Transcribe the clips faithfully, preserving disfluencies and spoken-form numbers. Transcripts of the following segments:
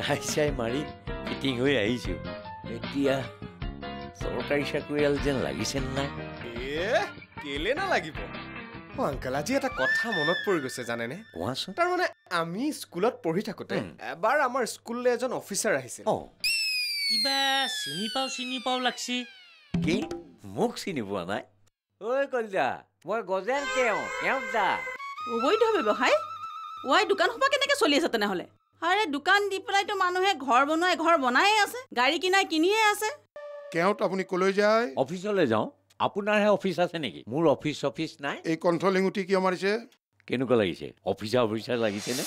চাই চাই মাৰি ফিটিং হৈ আহিছো এতিয়া চৰকাৰী চাকৰিয়াল যেন লাগিছে নাই এ কেলে না লাগিব ও আঙ্কেল আজি এটা কথা মনত পৰি গৈছে জানেনে কোৱাচোন তাৰ মানে আমি স্কুলত পঢ়ি থাকোতে এবাৰ আমাৰ স্কুললৈ এজন অফিচাৰ আহিছিল অ কিবা চিনি পাও চিনি পাও লাগছি কি মোক চিনি পোৱা নাই ঐ কলিজা মই গজেন কেও কেও দা অবৈধ ব্যৱসায় ওয়াই দোকান হোপা কেনেকে চলি আছে তেনেহলে আৰে দোকান দি পেলাইতো মানুহে ঘৰ বনাই ঘৰ বনায়ে আছে গাড়ী কিনাই কিনিয়ে আছে কেওত আপুনি কলৈ যায় অফিচলৈ যাওঁ আপোনাৰহে অফিচ আছে নেকি মোৰ অফিচ অফিচ নাই এই কণ্ট্ৰলিং উঠি কিয় মাৰিছে কেনেকুৱা লাগিছে অফিচাৰ অফিচাৰ লাগিছেনে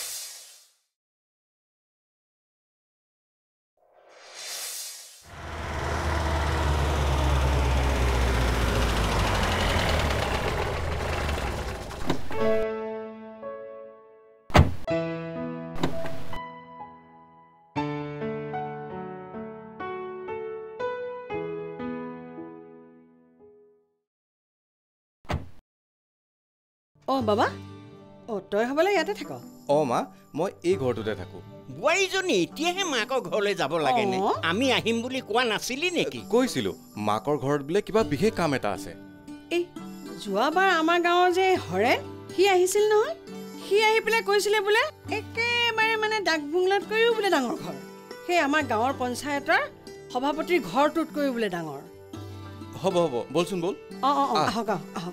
অ বাবা অ তই হবলে ইয়াতে থাক অ মা মই এই ঘৰটোতে থাকো বোৱাৰীজনী এতিয়াহে মাকৰ ঘৰলৈ যাব লাগে নে আমি আহিম বুলি কোৱা নাছিলি নেকি কৈছিলো মাকৰ ঘৰত বোলে কিবা বিশেষ কাম এটা আছে এই যোৱাবাৰ আমাৰ গাঁৱৰ যে হৰে সি আহিছিল নহয় সি আহি পেলাই কৈছিলে বোলে একেবাৰে মানে ডাক বুংলাতকৈও বোলে ডাঙৰ ঘৰ সেই আমাৰ গাঁৱৰ পঞ্চায়তৰ সভাপতিৰ ঘৰটোতকৈও বোলে ডাঙৰ হ'ব হ'ব বলচোন বল অ অ আহক আহক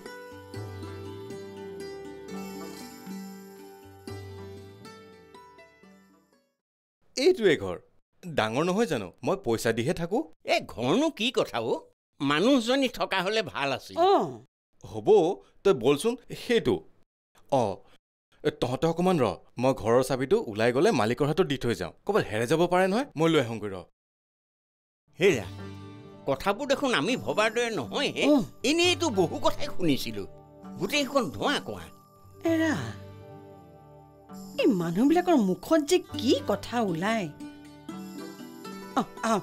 এইটোৱে ঘৰ ডাঙৰ নহয় জানো মই পইচা দিহে থাকো এই ঘৰনো কি কথা অ মানুহজনী থকা হলে ভাল আছিল অ হ'ব তই বলচোন সেইটো অ তহঁতে অকণমান ৰ মই ঘৰৰ চাবিটো ওলাই গ'লে মালিকৰ হাতত দি থৈ যাওঁ ক'ৰবাত হেৰাই যাব পাৰে নহয় মই লৈ আহোঁগৈ ৰ হেৰা কথাবোৰ দেখোন আমি ভবাৰ দৰে নহয় হে এনেইতো বহু কথাই শুনিছিলো গোটেইখন ধোঁৱা কোৱা এৰা এই মানুহবিলাকৰ মুখত যে কি কথা ওলাই অ আহ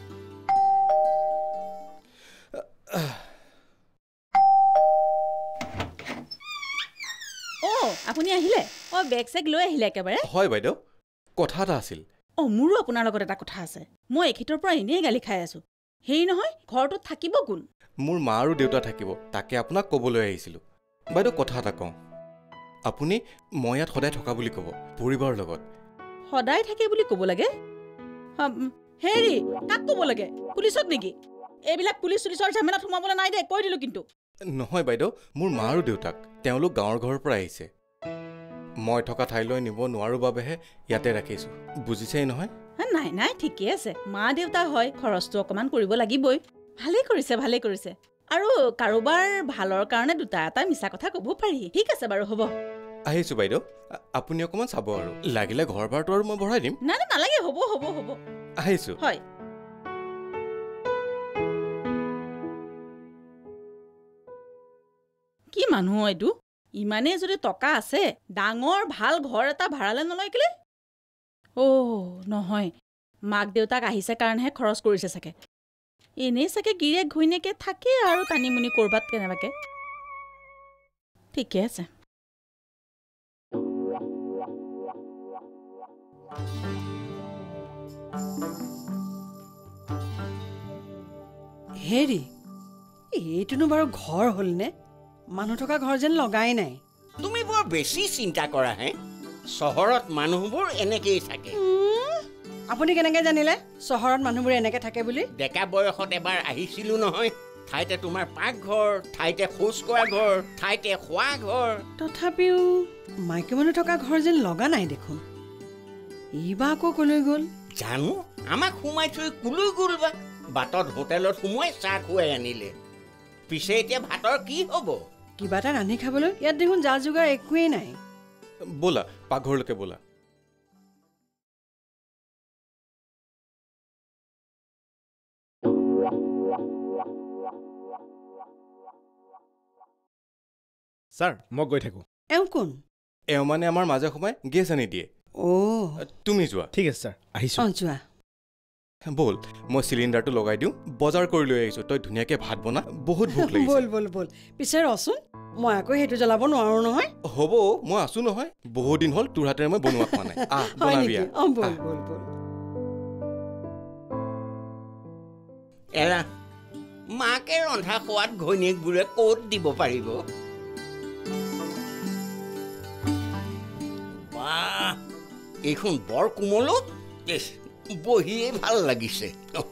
অ আপুনি আহিলে অ বেগ চেগ লৈ আহিলে একেবাৰে হয় বাইদেউ কথা এটা আছিল অ মোৰো আপোনাৰ লগত এটা কথা আছে মই এখিতৰ পৰা এনেই গালি খাই আছো হেৰি নহয় ঘৰটোত থাকিব কোন মোৰ মা আৰু দেউতা থাকিব তাকে আপোনাক ক'বলৈ আহিছিলোঁ বাইদেউ কথা এটা কওঁ আপুনি মই ইয়াত সদায় থকা বুলি ক'ব পৰিবাৰৰ লগত সদায় থাকে বুলি ক'ব লাগে হেৰি কাক ক'ব লাগে পুলিচক নেকি এইবিলাক পুলিচ চুলিচৰ ঝামেলাত সোমাবলৈ নাই দে কৈ দিলোঁ কিন্তু নহয় বাইদেউ মোৰ মা আৰু দেউতাক তেওঁলোক গাঁৱৰ ঘৰৰ পৰা আহিছে মই থকা ঠাইলৈ নিব নোৱাৰো বাবেহে ইয়াতে ৰাখিছোঁ বুজিছেই নহয় নাই নাই ঠিকে আছে মা দেউতা হয় খৰচটো অকণমান কৰিব লাগিবই ভালেই কৰিছে ভালেই কৰিছে আৰু কাৰোবাৰ ভালৰ কাৰণে দুটা এটা মিছা কথা ক'ব পাৰি ঠিক আছে বাৰু হ'ব আহিছোঁ বাইদেউ আপুনি অকণমান চাব আৰু লাগিলে ঘৰ ভাড়াটো আৰু মই বঢ়াই দিম নাই নাই নালাগে হ'ব হ'ব হ'ব আহিছোঁ হয় কি মানুহ এইটো ইমানেই যদি টকা আছে ডাঙৰ ভাল ঘৰ এটা ভাড়ালৈ নলয় কেলে অ' নহয় মাক দেউতাক আহিছে কাৰণেহে খৰচ কৰিছে চাগে এনেই চাগে গিৰিয়েক ঘৈণীয়েকে থাকে আৰু টানিমুনি ক'ৰবাত কেনেবাকে ঠিকে আছে হেৰি এইটোনো বাৰু ঘৰ হ'লনে মানুহ থকা ঘৰ যেন লগাই নাই তুমি বৰ বেছি চিন্তা কৰা হে চহৰত মানুহবোৰ এনেকেই থাকে আপুনি কেনেকে জানিলে চহৰত মানুহবোৰ এনেকে থাকে বুলি ডেকা বয়সত এবাৰ আহিছিলো নহয় ঠাইতে তোমাৰ পাকঘৰ ঠাইতে খোজ কৰা ঘৰ ঠাইতে খোৱা ঘৰ তথাপিও মাইকী মানুহ থকা ঘৰ যেন লগা নাই দেখোন এইবা আকৌ কলৈ গ'ল জানো আমাক সোমাই থৈ কলৈ গ'ল বা বাটত হোটেলত সোমাই চাহ খুৱাই আনিলে পিছে এতিয়া ভাতৰ কি হ'ব কিবা এটা ৰান্ধি খাবলৈ ইয়াত দেখোন যা যোগাৰ একোৱেই নাই ব'লা পাকঘৰলৈকে ব'লা ছাৰ মই গৈ থাকোঁ এওঁ কোন এওঁ মানে আমাৰ মাজে সোমাই গেছ আনি দিয়ে অ' তুমি যোৱা ঠিক আছে ছাৰ আহিছোঁ অঁ যোৱা বল মই চিলিণ্ডাৰটো লগাই দিওঁ বজাৰ কৰি লৈ আহিছোঁ তই ধুনীয়াকৈ ভাত বনা বহুত ভোক লাগিছে বল বল বল পিছে ৰচোন মই আকৌ সেইটো জ্বলাব নোৱাৰো নহয় হ'ব মই আছোঁ নহয় বহুত দিন হ'ল তোৰ হাতেৰে মই বনোৱা খোৱা নাই আহ বনাবি অঁ বল বল বল এৰা মাকে ৰন্ধা খোৱাত ঘৈণীয়েকবোৰে ক'ত দিব পাৰিব বাহ এইখন বৰ কোমলো বহিয়ে ভাল লাগিছে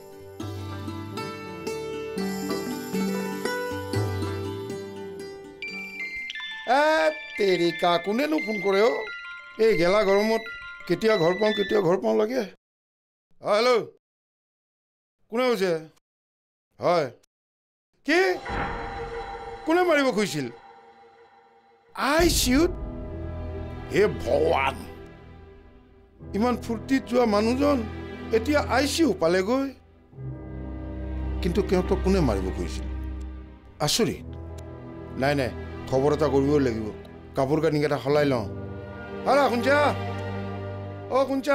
তেৰিকা কোনেনো ফোন কৰে অ' এই গেলা গৰমত কেতিয়া ঘৰ পাওঁ কেতিয়া ঘৰ পাওঁ লাগে অ' হেল্ল' কোনে কৈছে হয় কি কোনে মাৰিব খুজিছিল আই চিউত হে ভগৱান ইমান ফূৰ্তিত যোৱা মানুহজন এতিয়া আই চি ইউ পালেগৈ কিন্তু সিহঁতক কোনে মাৰিব খুজিছিল আচৰিত নাই নাই খবৰ এটা কৰিবই লাগিব কাপোৰ কানিকেইটা সলাই লওঁ আৰা শুনছা অ' শুনছা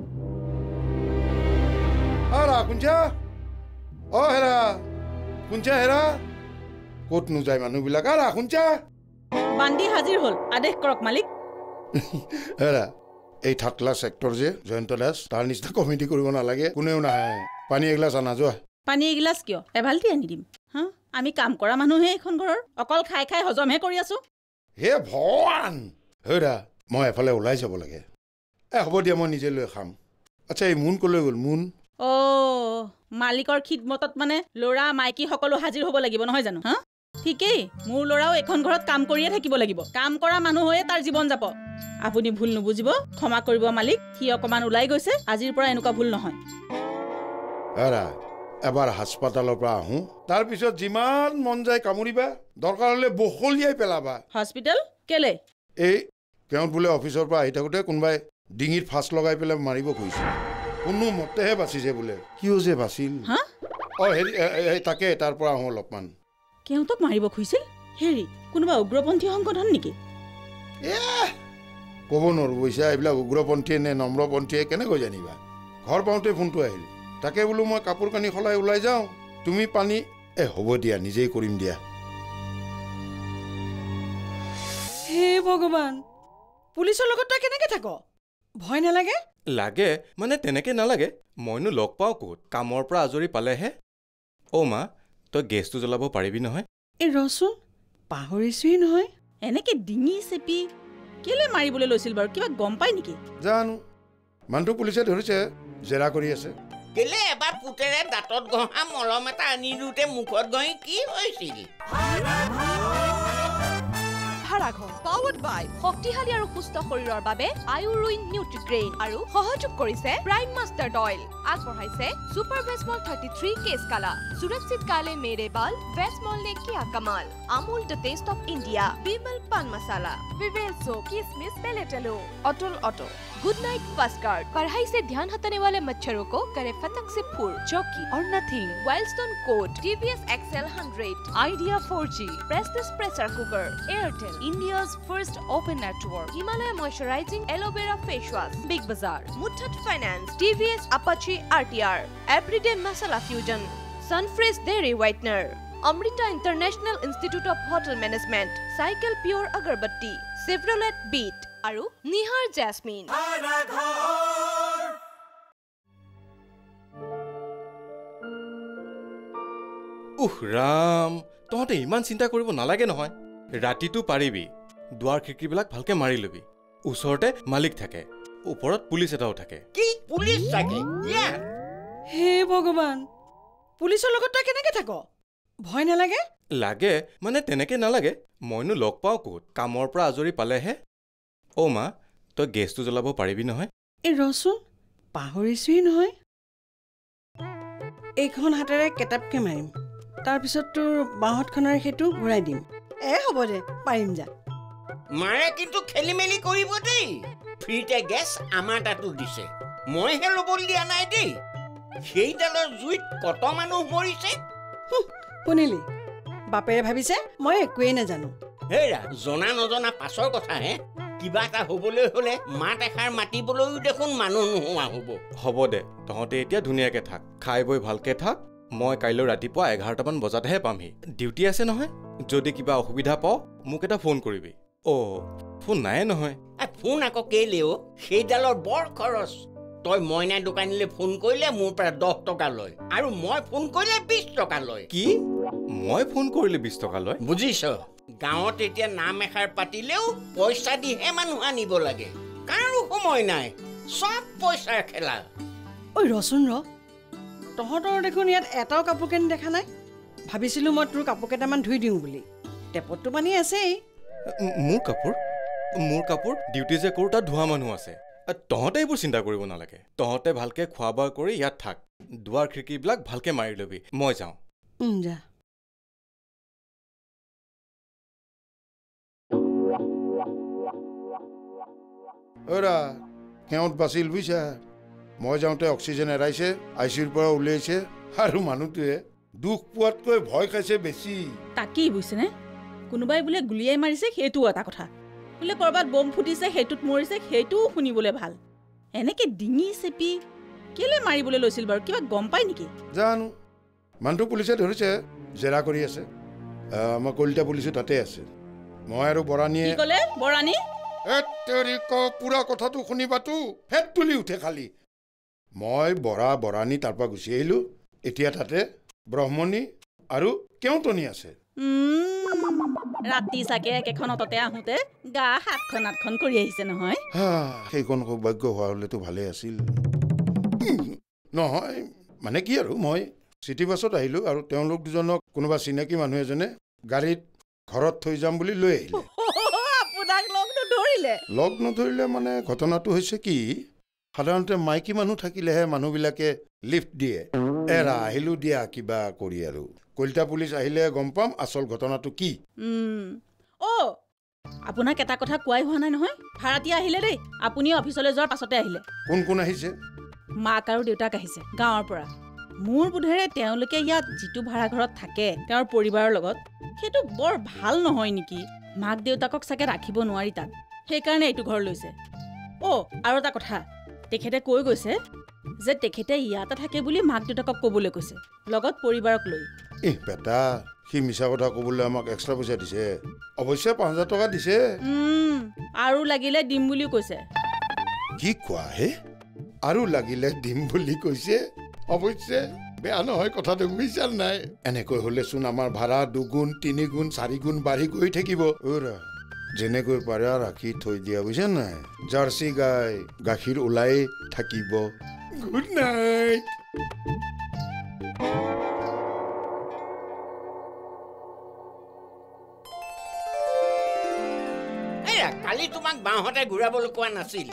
আৰা শুনছা অ' হেৰা শুনছা হেৰা ক'ত নোযায় মানুহবিলাক আৰা শুনছা বান্দি হাজিৰ হ'ল আদেশ কৰক মালিক হেৰা এই থাটলা ছেক্টৰ যে জয়ন্ত দাস তাৰ নিচিনা কমিটি কৰিব নালাগে কোনেও নাহে পানী এগিলাচ আনা যোৱা পানী এগিলাচ কিয় এবাল্টি আনি দিম হা আমি কাম কৰা মানুহহে এইখন ঘৰৰ অকল খাই খাই হজমহে কৰি আছো হে ভগৱান হেৰা মই এফালে ওলাই যাব লাগে এ হ'ব দিয়া মই নিজে লৈ খাম আচ্ছা এই মুন ক'লৈ গ'ল মুন অ' মালিকৰ খিদমতত মানে ল'ৰা মাইকী সকলো হাজিৰ হ'ব লাগিব নহয় জানো হা ঠিকেই মোৰ ল'ৰাও এখন ঘৰত কাম কৰিয়ে থাকিব লাগিব কাম কৰা মানুহ হৈয়ে তাৰ জীৱন যাব আপুনি ভুল নুবুজিব ক্ষমা কৰিব মালিক সি অকমান ওলাই গৈছে আজিৰ পৰা এনেকুৱা ভুল নহয় হেৰা এবাৰ হাস্পাতালৰ পৰা আহোঁ তাৰপিছত যিমান মন যায় কামুৰিবা দৰকাৰ হ'লে বখলিয়াই পেলাবা হস্পিটেল কেলে এই কেওঁত বোলে অফিচৰ পৰা আহি থাকোঁতে কোনোবাই ডিঙিত ফাঁচ লগাই পেলাই মাৰিব খুজিছিল কোনো মতেহে বাচিছে বোলে কিয় যে বাচিল হা অঁ হেৰি তাকে তাৰ পৰা আহোঁ অলপমান কেওঁতক মাৰিব খুজিছিল হেৰি কোনোবা উগ্ৰপন্থী সংগঠন নেকি এ ক'ব নোৱাৰো বুজিছা এইবিলাক উগ্ৰপন্থীয়ে নে নম্ৰপন্থীয়ে কেনেকৈ জানিবা ঘৰ পাওঁতে ফোনটো আহিল তাকে বোলো মই কাপোৰ কানি সলাই ওলাই যাওঁ তুমি পানী এ হ'ব দিয়া নিজেই কৰিম দিয়া হে ভগৱান পুলিচৰ লগত তই কেনেকে থাক ভয় নালাগে লাগে মানে তেনেকে নালাগে মইনো লগ পাওঁ ক'ত কামৰ পৰা আজৰি পালেহে অ' মা তই গেছটো জ্বলাব পাৰিবি নহয় এই ৰচোন পাহৰিছোৱেই নহয় এনেকে ডিঙি চেপি কেলে মাৰিবলৈ লৈছিল বাৰু কিবা গম পাই নেকি জানো মানুহটো পুলিচে ধৰিছে জেৰা কৰি আছে কেলে এবাৰ পুতেৰে দাঁতত ঘঁহা মলম এটা আনি দিওঁতে মুখত ঘঁহি কি হৈছিল ভাড়াঘৰ পাৱাৰ্ড বাই শক্তিশালী আৰু সুস্থ শৰীৰৰ বাবে আয়ুৰুইন নিউট্ৰিগ্ৰেইন আৰু সহযোগ কৰিছে প্ৰাইম মাষ্টাৰ্ড অইল আগবঢ়াইছে ছুপাৰ ভেসমল থাৰ্টি থ্ৰী কেছ কালা সুৰক্ষিত কালে মেৰে বাল ভেসমল নে কিয়া কমাল Amul the taste of India Vimal pan masala Vivel सो किसमिस पेलेटेलो Atul auto Good Knight first guard पढ़ाई से ध्यान हटाने वाले मच्छरों को करे फतंग से फूर चौकी और nothing Wild Stone code TVS XL hundred Idea four G Prestige pressure cooker Airtel India's first open network Himalaya moisturising aloe vera face wash Big Bazaar Muthoot finance TVS Apache RTR everyday masala fusion Sunfresh dairy whitener Amrita international institute of hotel management Cycle pure agarbatti Chevrolet beat और निहार jasmine উহ ৰাম তহঁতে ইমান চিন্তা কৰিব নালাগে নহয় ৰাতিটো পাৰিবি দুৱাৰ খিৰিকীবিলাক ভালকে মাৰি লবি ওচৰতে মালিক থাকে ওপৰত পুলিচ এটাও থাকে কি পুলিচ থাকে হে ভগৱান পুলিচৰ লগত তই কেনেকে থাক ভয় নালাগে লাগে মানে তেনেকে নালাগে মইনো লগ পাওঁ ক'ত কামৰ পৰা আজৰি পালেহে অ' মা তই গেছটো জ্বলাব পাৰিবি নহয় এই ৰচোন পাহৰিছোৱেই নহয় এইখন হাতেৰে কেটাপকে মাৰিম তাৰপিছত তোৰ বাঁহতখনৰ সেইটো ঘূৰাই দিম এ হ'ব দে পাৰিম যা মাৰে কিন্তু খেলি মেলি কৰিব দেই ফ্ৰীতে গেছ আমাৰ তাতো দিছে মইহে ল'বলৈ দিয়া নাই দেই সেইডালৰ জুইত কত মানুহ মৰিছে শুনিলি বাপেৰে ভাবিছে মই একোৱেই নাজানো হেৰা জনা নজনা পাছৰ কথা হে কিবা এটা হ'বলৈ হ'লে মাত এষাৰ মাতিবলৈও দেখোন মানুহ নোহোৱা হ'ব হ'ব দে তহঁতে এতিয়া ধুনীয়াকে থাক খাই বৈ ভালকে থাক মই কাইলৈ ৰাতিপুৱা এঘাৰটামান বজাতহে পামহি ডিউটি আছে নহয় যদি কিবা অসুবিধা পাওঁ মোক এটা ফোন কৰিবি অ' ফোন নায়ে নহয় ফোন আকৌ কেলেও সেইডালৰ বৰ খৰচ তই মইনা দোকানীলৈ ফোন কৰিলে মোৰ পৰা দহ টকা লয় আৰু মই ফোন কৰিলে বিশ টকা লয় কি মই ফোন কৰিলে বিশ টকা লয় বুজিছ গাঁৱত এতিয়া নাম এষাৰ পাতিলেও পইচা দিহে মানুহ আনিব লাগে কাৰো সময় নাই সব পইচাৰ খেলা ঐ ৰচোন ৰ তহঁতৰ দেখোন ইয়াত এটাও কাপোৰ কানি দেখা নাই ভাবিছিলোঁ মই তোৰ কাপোৰ কেইটামান ধুই দিওঁ বুলি টেপতটো পানী আছেই মোৰ কাপোৰ মোৰ কাপোৰ ডিউটি যে কৰোঁ তাত ধোৱা মানুহ আছে তহঁতে এইবোৰ চিন্তা কৰিব নালাগে তহঁতে ভালকে খোৱা বোৱা কৰি ইয়াত থাক দুৱাৰ খিৰিকীবিলাক ভালকে মাৰি ল'বি মই যাওঁ যা অৰা সিহঁত বাচিল বুজিছা মই যাওঁতে অক্সিজেন এৰাইছে আই চিউৰ পৰা উলিয়াইছে আৰু মানুহটোৱে দুখ পোৱাতকৈ ভয় খাইছে বেছি তাকেই বুজিছেনে কোনোবাই বোলে গুলিয়াই মাৰিছে সেইটোও এটা কথা বোলে ক'ৰবাত বম ফুটিছে সেইটোত মৰিছে সেইটোও শুনিবলৈ ভাল এনেকে ডিঙি চেপি কেলে মাৰিবলৈ লৈছিল বাৰু কিবা গম পাই নেকি জানো মানুহটো পুলিচে ধৰিছে জেৰা কৰি আছে আমাৰ কলিতা পুলিচো তাতে আছে মই আৰু বৰাণীয়ে কি ক'লে বৰাণী পুৰা কথাটো শুনিবাতো ফেট তুলি উঠে খালি মই বৰা বৰাণী তাৰ পৰা গুচি আহিলো এতিয়া তাতে ব্ৰহ্মণী আৰু কেওটনি আছে ৰাতি চাগে একেখন অটতে আহোঁতে গা সাতখন আঠখন কৰি আহিছে নহয় সেইখন সৌভাগ্য হোৱা হ'লেতো ভালেই আছিল নহয় মানে কি আৰু মই চিটি বাছত আহিলো আৰু তেওঁলোক দুজনক কোনোবা চিনাকি মানুহ এজনে গাড়ীত ঘৰত থৈ যাম বুলি লৈ আহিলে লগ নধৰিলে মানে ঘটনাটো হৈছে কি সাধাৰণতে মাইকী মানুহ থাকিলেহে মানুহবিলাকে লিফ্ট দিয়ে এৰা আহিলো দিয়া কিবা কৰি আৰু কলিতা পুলিচ আহিলে গম পাম আচল ঘটনাটো কি অ' আপোনাক এটা কথা কোৱাই হোৱা নাই নহয় ভাড়াতীয়া আহিলে দেই আপুনি অফিচলৈ যোৱাৰ পাছতে আহিলে কোন কোন আহিছে মাক আৰু দেউতাক আহিছে গাঁৱৰ পৰা মোৰ বোধেৰে তেওঁলোকে ইয়াত যিটো ভাড়া ঘৰত থাকে তেওঁৰ পৰিবাৰৰ লগত সেইটো বৰ ভাল নহয় নেকি মাক দেউতাকক চাগে ৰাখিব নোৱাৰি তাত সেইকাৰণে এইটো ঘৰ লৈছে অ' আৰু এটা কথা তেখেতে কৈ গৈছে যে তেখেতে ইয়াতে থাকে বুলি মাক দেউতাকক ক'বলৈ কৈছে লগত পৰিবাৰক লৈ এহ বেটা সি মিছা কথা ক'বলৈ আমাক এক্সট্ৰা পইচা দিছে অৱশ্যে পাঁচ হাজাৰ টকা দিছে আৰু লাগিলে দিম বুলিও কৈছে কি কোৱা হে আৰু লাগিলে দিম বুলি কৈছে অৱশ্যে বেয়া নহয় কথাটো বুজিছা নাই এনেকৈ হ'লেচোন আমাৰ ভাড়া দুগুণ তিনি গুণ চাৰি গুণ বাঢ়ি গৈ থাকিব যেনেকৈ পাৰে ৰাখি থৈ দিয়া বুজিছা নাই জাৰ্চি গাই গাখীৰ ওলাই থাকিব গুড নাইট কালি তোমাক বাঁহতে ঘূৰাবলৈ কোৱা নাছিল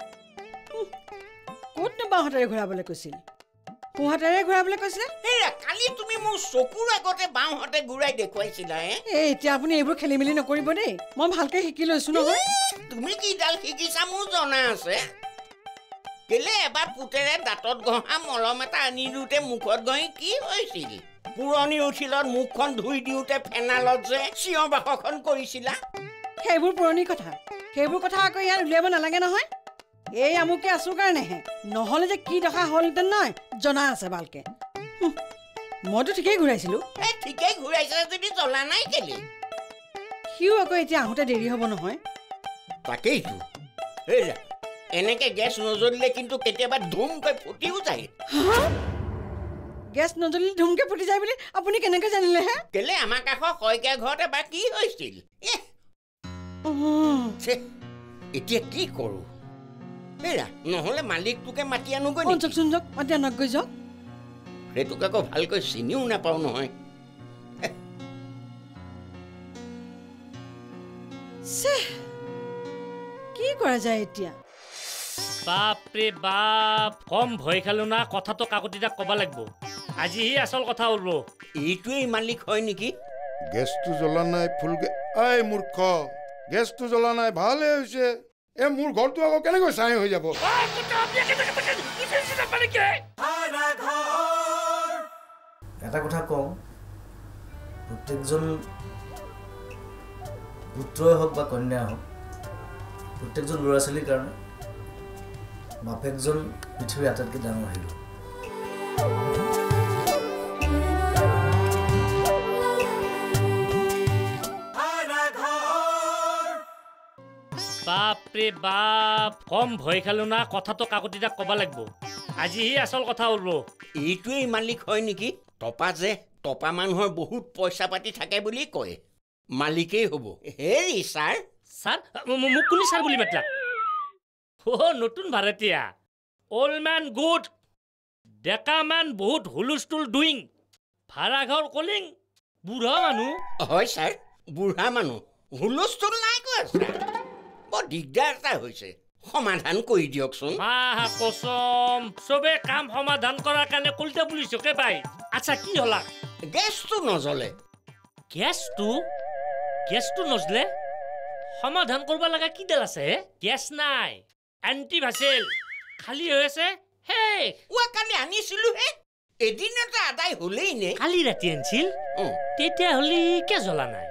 ক'তনো বাঁহতেৰে ঘূৰাবলৈ কৈছিল সোঁহাতেৰে ঘূৰাবলৈ কৈছিলে কালি তুমি মোৰ চকুৰ আগতে বাঁহতে ঘূৰাই দেখুৱাইছিলা এই এতিয়া আপুনি এইবোৰ খেলি মেলি নকৰিব দেই মই ভালকে শিকি লৈছো নহয় তুমি কিডাল শিকিছা মোৰ জনা আছে কেলে এবাৰ পুতেৰে দাঁতত ঘঁহা মলম এটা আনি দিওঁতে মুখত ঘঁহি কি হৈছিল পুৰণি উঠিলত মুখখন ধুই দিওঁতে ফেনালত যে চিঞৰ বাসখন কৰিছিলা সেইবোৰ পুৰণি কথা সেইবোৰ কথা আকৌ ইয়াত উলিয়াব নালাগে নহয় এই আমুকে আছো কাৰণেহে নহ'লে যে কি দশা হ'লহেঁতেন নহয় জনা আছে ভালকে মইতো ঠিকেই ঘূৰাইছিলো ঠিকেই ঘূৰাইছে যদি জ্বলা নাই কেলে সিও আকৌ এতিয়া আহোঁতে দেৰি হ'ব নহয় তাকেইতো এনেকে গেছ নজ্বলিলে কিন্তু কেতিয়াবা ধুমকৈ ফুটিও যায় গেছ নজ্বলিলে ধুমকে ফুটি যায় বুলি আপুনি কেনেকৈ জানিলে হে কেলে আমাৰ কাষৰ শইকীয়া ঘৰত এবাৰ কি হৈছিল এতিয়া কি কৰো এৰা নহ'লে মালিকটোকে মাতি আনোগৈ যাওকচোন যাওক মাতি আনকগৈ যাওক সেইটোক আকৌ ভালকৈ চিনিও নাপাওঁ নহয় কি কৰা যায় এতিয়া বাপৰে বাপ কম ভয় খালো না কথাটো কাকতিটা ক'ব লাগিব আজিহে আচল কথা ওলব এইটোৱেই মালিক হয় নেকি গেছটো জ্বলা নাই ফুল আই মূৰ্খ গেছটো জ্বলা নাই ভালে হৈছে এ মোৰ ঘৰটো আকৌ কেনেকৈ চাই হৈ যাব এটা কথা কওঁ প্ৰত্যেকজন পুত্ৰই হওক বা কন্যাই হওক প্ৰত্যেকজন ল'ৰা ছোৱালীৰ কাৰণে বাপেকজন পৃথিৱীৰ আটাইতকৈ ডাঙৰ হিৰো বাপৰে বাপ কম ভয় খালো না কথাটো কাকতিটা ক'ব লাগিব আজিহি আচল কথা ওলব এইটোৱেই মালিক হয় নেকি টপা যে টপা মানুহৰ বহুত পইচা পাতি থাকে বুলি কয় মালিকেই হ'ব হেৰি ছাৰ ছাৰ মোক কোনে ছাৰ বুলি মাতিলা অ' নতুন ভাৰতীয়া অল্ড মেন গুড ডেকা মেন বহুত হুলস্থুল ডুইং ভাড়াঘৰ কলিং বুঢ়া মানুহ হয় ছাৰ বুঢ়া মানুহ হুলস্থুল নাই কোৱা ছাৰ বৰ দিগদাৰ এটা হৈছে সমাধান কৰি দিয়কচোন মা কসম চবে কাম সমাধান কৰাৰ কাৰণে কলিতা পুলিচকে পাই আচ্ছা কি হলা গেছটো নজ্বলে গেছটো গেছটো নজ্বলে সমাধান কৰিব লগা কি দাল আছে গেছ নাই এণ্টি ভাইছেল খালী হৈ আছে শেষ ওৱা কালি আনিছিলো হে এদিনতে আদায় হ'লেই নে কালি ৰাতি আনিছিল তেতিয়াহ'লে কিয় জ্বলা নাই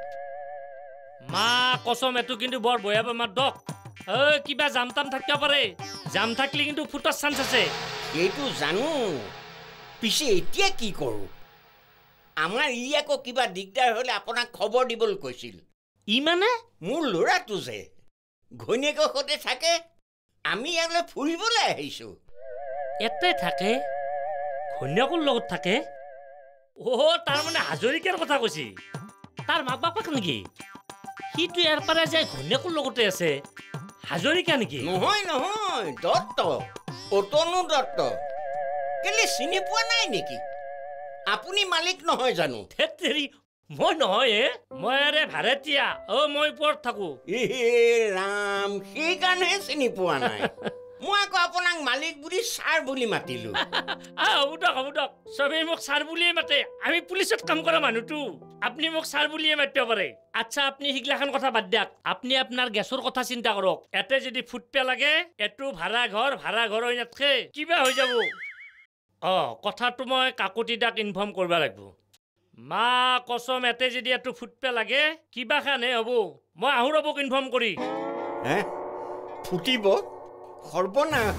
মা কসম এইটো কিন্তু বৰ বয়া বেমাৰ দক ঐ কিবা জাম তাম থাকিব পাৰে জাম থাকিলে কিন্তু ফুটাৰ চান্স আছে এইটো জানো পিছে এতিয়া কি কৰোঁ আমাৰ ই আকৌ কিবা দিগদাৰ হ'লে আপোনাক খবৰ দিবলৈ কৈছিল ই মানে মোৰ ল'ৰাটো যে ঘৈণীয়েকৰ সৈতে থাকে আমি ইয়ালৈ ফুৰিবলৈ আহিছোঁ এতে থাকে ঘৈণীয়েকৰ লগত থাকে অ' তাৰমানে হাজৰিকাৰ কথা কৈছি তাৰ মাক বাপাক নেকি সিটো ইয়াৰ পৰা যায় ঘৈণীয়েকৰ লগতে আছে হাজৰিকা নেকি নহয় নহয় দত্ত অতনু দত্ত কেলে চিনি পোৱা নাই নেকি আপুনি মালিক নহয় জানো থেতেৰি মই নহয় হে মই আৰে ভাৰতীয়া অ' মই ওপৰত থাকোঁ এ ৰাম সেইকাৰণে চিনি পোৱা নাই মই আকৌ আপোনাক মালিক বুলি ছাৰ বুলি মাতিলোঁ হ'ব দক হ'ব দক চবেই মোক ছাৰ বুলিয়ে মাতে আমি পুলিচত কাম কৰা মানুহটো আপুনি মোক ছাৰ বুলিয়ে মাতিব পাৰে আচ্ছা আপুনি সিগলাখান কথা বাদ দিয়ক আপুনি আপোনাৰ গেছৰ কথা চিন্তা কৰক এতে যদি ফুটপে লাগে এইটো ভাড়া ঘৰ ভাড়া ঘৰ হৈ নাথাকে কিবা হৈ যাব অঁ কথাটো মই কাকতিদাক ইনফৰ্ম কৰিব লাগিব মা কসম এতে যদি এইটো ফুটপে লাগে কিবা খানহে হ'ব মই আহোঁ ৰ'বক ইনফৰ্ম কৰি হে ফুটিব সৰ্বনাশ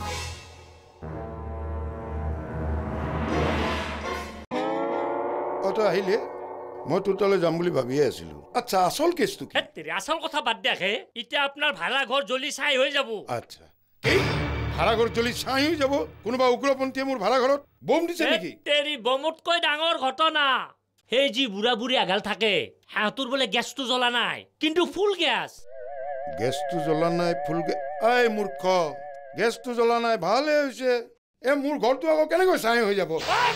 অত আহিলে মই তোৰ তালৈ যাম বুলি ভাবিয়ে আছিলো আচ্ছা আচল কেছটো কি আচল কথা বাদ দিয়াকে এতিয়া আপোনাৰ ভাড়া ঘৰ জ্বলি চাই হৈ যাব আচ্ছা এই ভাড়া ঘৰ জ্বলি চাই হৈ যাব কোনোবা উগ্ৰপন্থীয়ে মোৰ ভাড়া ঘৰত বম দিছে নেকি তেৰি বমতকৈ ডাঙৰ ঘটনা সেই যি বুঢ়া বুঢ়ী আঘাল থাকে সিহঁতৰ বোলে গেছটো জ্বলা নাই কিন্তু ফুল গেছ গেছটো জ্বলা নাই ফুল এই মূৰ্খ গেছটো জ্বলা নাই ভালে হৈছে এ মোৰ ঘৰটো আকৌ কেনেকৈ চাই হৈ যাব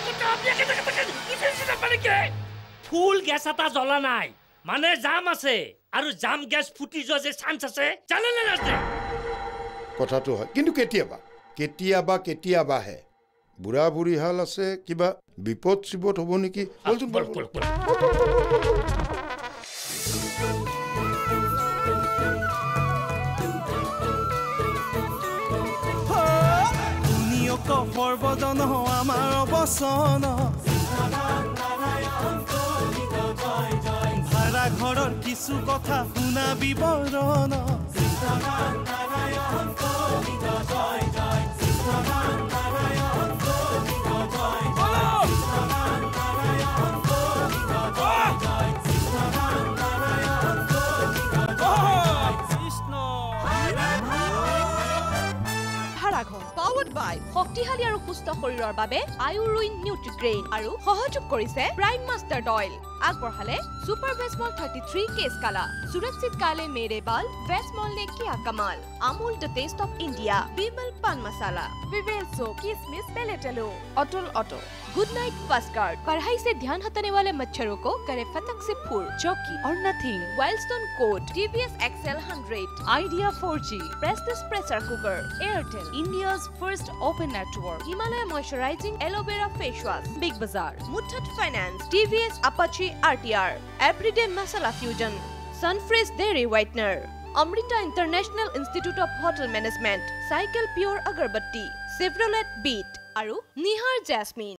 ফুল গেছ এটা জ্বলা নাই মানে জাম আছে আৰু জাম গেছ ফুটি যোৱা যে চান্স আছে জানে নে নাজানে কথাটো হয় কিন্তু কেতিয়াবা কেতিয়াবা কেতিয়াবাহে বুঢ়া বুঢ়ী হাল আছে কিবা বিপদ চিপদ হ'ব নেকি বলচোন বল সৰ্বজন আমাৰ অৱচন ভাড়া ঘৰৰ কিছু কথা শুনা বিৱৰণ Powered by শক্তিশালী আৰু সুস্থ শৰীৰৰ বাবে আয়ুৰুইন নিউট্ৰিগ্ৰেইন আৰু সহযোগ কৰিছে প্ৰাইম মাষ্টাৰ অইল আগবঢ়ালে সুপাৰ ভেসমল thirty-three কেছ কালা সুৰক্ষিত কালে মেৰে বাল ভেসমল ने किया कमाल Amul the taste of India Vimal pan masala विवेल्सो किसमिस पेलेटेलो Atul auto Good Knight first guard पढ़ाई से ध्यान हटाने वाले मच्छरों को करे फतंग से फूर चौकी और nothing Wild Stone code TVS XL one hundred Idea four G Prestige pressure cooker Airtel India's first open network Himalaya moisturising aloe vera face wash Big Bazaar Muthoot finance TVS Apache RTR everyday masala fusion Sunfresh dairy whitener Amrita international institute of hotel management Cycle pure agarbatti Chevrolet beat और निहार jasmine